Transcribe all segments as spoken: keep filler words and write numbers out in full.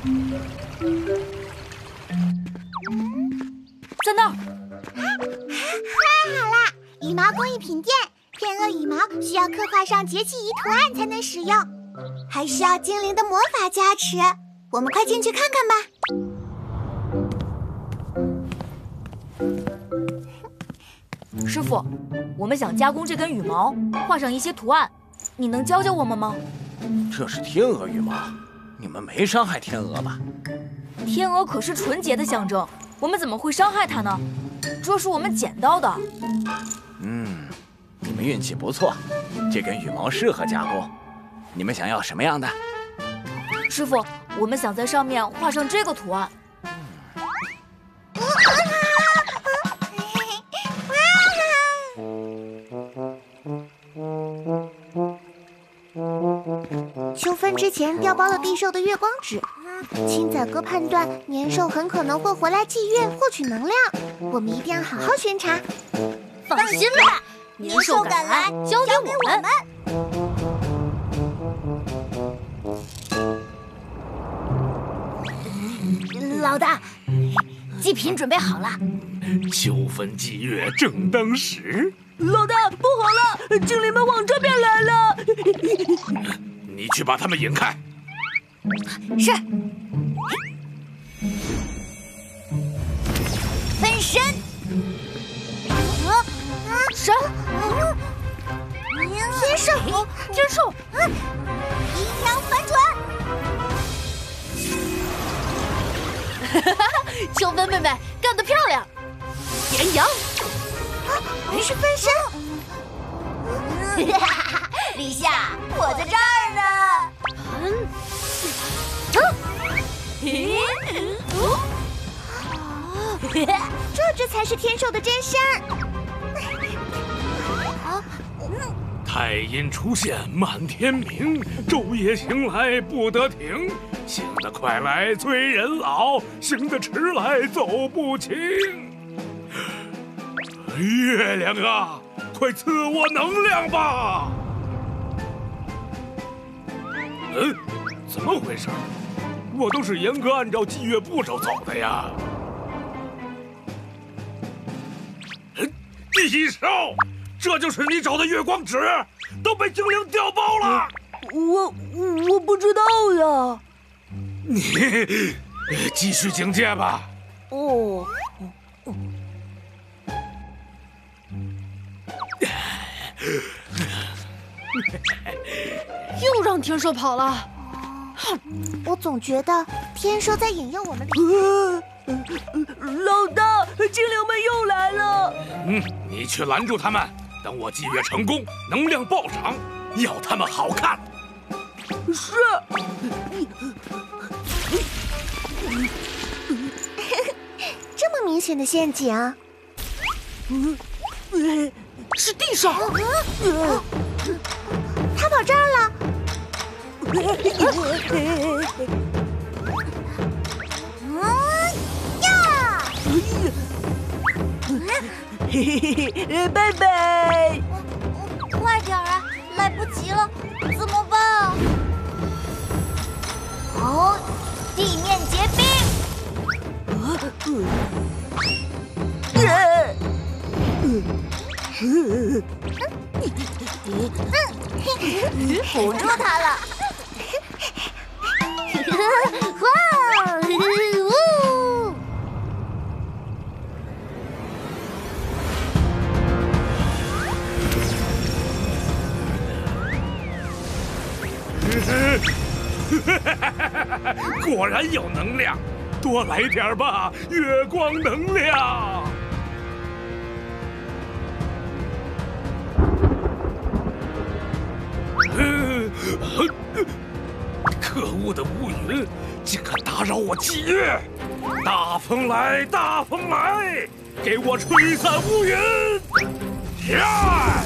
在那儿。 太好了！羽毛工艺品店，天鹅羽毛需要刻画上节气仪图案才能使用，还需要精灵的魔法加持。我们快进去看看吧。 师傅，我们想加工这根羽毛，画上一些图案，你能教教我们吗？ 这是天鹅羽毛，你们没伤害天鹅吧？ 天鹅可是纯洁的象征，我们怎么会伤害它呢？这是我们捡到的。 嗯，你们运气不错，这根羽毛适合加工。你们想要什么样的？ 师傅，我们想在上面画上这个图案。 秋分之前调包了必售的月光纸，青仔哥判断年兽很可能会回来祭月获取能量，我们一定要好好巡查。 放心吧，年兽赶来交给我们。老大，祭品准备好了。 秋分祭月正当时。 老大，不好了，精灵们往这边来了。 你去把他们引开。 是。 分身。 啊啊！神。 天兽， 天兽。 阴阳反转。 哈哈，秋分妹妹干得漂亮。炎阳。 没是分身。 陛下，我在这儿呢。 嗯。 啊！这这才是天兽的真身。 啊！太阴出现满天明，昼夜醒来不得停。醒得快来催人老，醒得迟来走不清。月亮啊，快赐我能量吧！嗯，怎么回事？我都是严格按照祭月步骤走的呀。地兽，这就是你找的月光纸，都被精灵调包了。 我我不知道呀。 你继续警戒吧。 哦。又让天兽跑了。 哼，我总觉得天兽在引诱我们。 老大，精灵们又来了。 嗯，你去拦住他们，等我祭月成功，能量爆场，要他们好看。 是。 这么明显的陷阱。 嗯，是地上。 他跑这儿了。 嘿嘿嘿，拜拜！ 快点啊，来不及了，怎么办啊？ 哦，地面结冰！ 唬住他了！哇！呜！ 果然有能量，多来点吧，月光能量。可恶的乌云，竟敢打扰我祭月！大风来，大风来，给我吹散乌云！呀！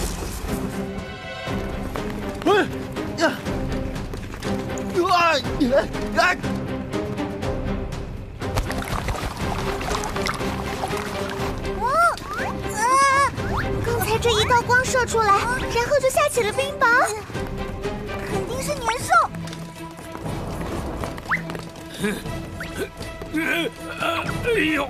哎呀！啊！啊！ 哦！啊！刚才这一道光射出来，然后就下起了冰雹，肯定是年兽。 哎呦！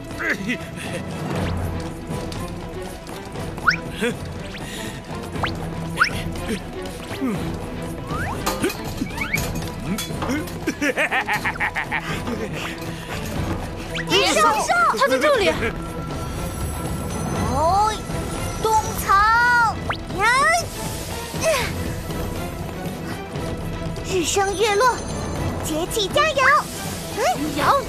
野兽， 它在这里。 哦，冬藏呀！日升月落，节气加油！嗯， 羊，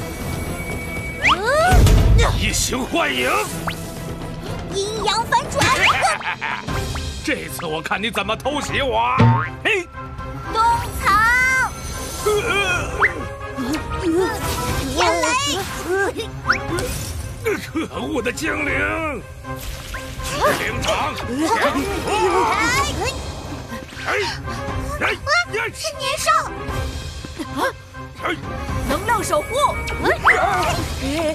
移形换影， 阴阳反转。 这次我看你怎么偷袭我！嘿， 冬藏，天雷！ 可恶的精灵！灵长，哎，哎，哎， 是年兽！ 哎， 能量守护。 哎，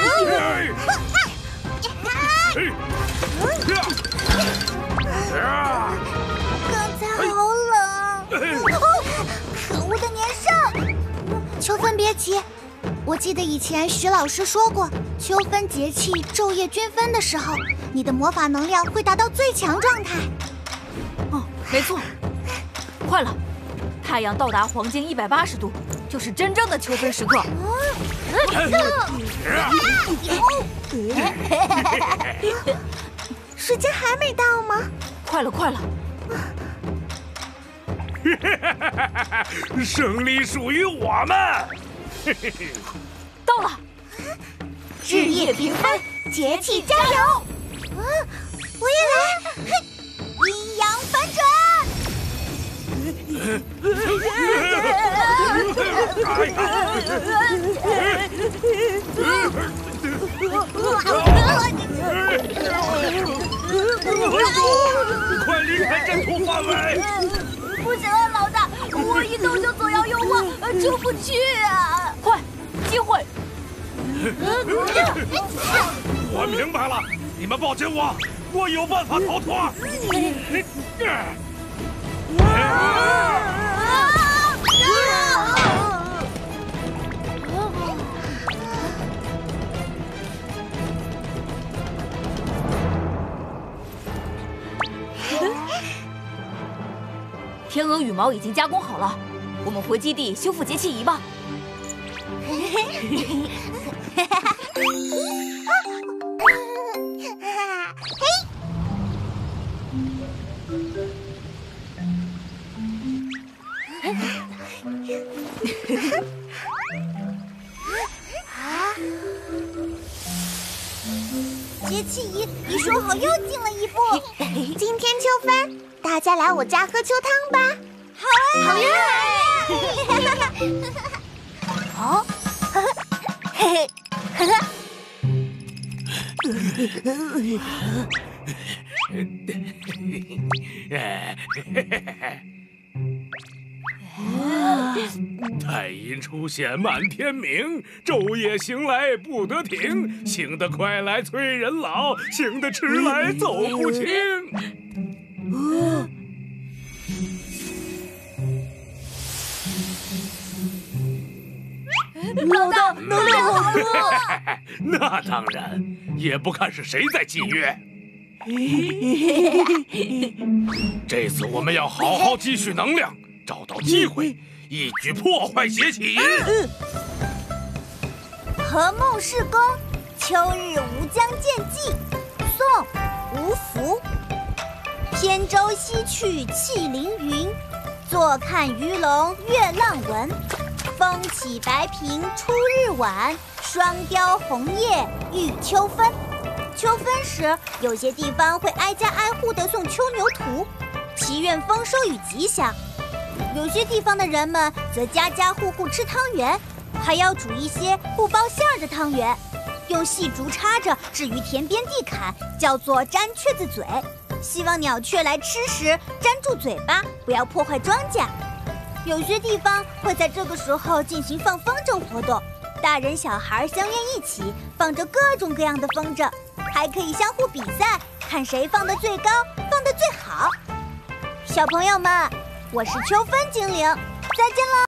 刚才好冷。可恶的年兽！秋分别急，我记得以前徐老师说过，秋分节气昼夜均分的时候，你的魔法能量会达到最强状态。 哦，没错。快了，太阳到达黄金一百八十度，就是真正的秋分时刻。 时间还没到吗？ 快了，快了！ 胜利属于我们！ 到了， 日夜平分，节气加油！啊，我也来！嘿，阴阳反转！ 快离开阵图范围！ 不行啊，老大，我一动就左摇右晃，出不去啊！快，机会！ 我明白了，你们抱紧我，我有办法逃脱。 天鹅羽毛已经加工好了，我们回基地修复节气仪吧。 节气仪离说好又近了一步。今天秋分，大家来我家喝秋汤吧。好啊！好呀！哦，嘿嘿，呵呵。 太阴出现满天明，昼夜行来不得停。醒得快来催人老，醒得迟来走不清。 老大，能量好多。 那当然，也不看是谁在祭月。这次我们要好好积蓄能量，找到机会，一举破坏节气仪。 何梦是公，秋日吴江见祭。宋·吴福。扁舟西去气凌云，坐看鱼龙跃浪纹。风起白苹出日晚，霜凋红叶遇秋分。秋分时，有些地方会挨家挨户地送秋牛图，祈愿丰收与吉祥；有些地方的人们则家家户户吃汤圆，还要煮一些不包馅儿的汤圆，用细竹插着置于田边地坎，叫做粘雀子嘴。希望鸟雀来吃时粘住嘴巴，不要破坏庄稼。有些地方会在这个时候进行放风筝活动，大人小孩相约一起，放着各种各样的风筝，还可以相互比赛，看谁放得最高，放得最好。小朋友们，我是秋分精灵，再见喽。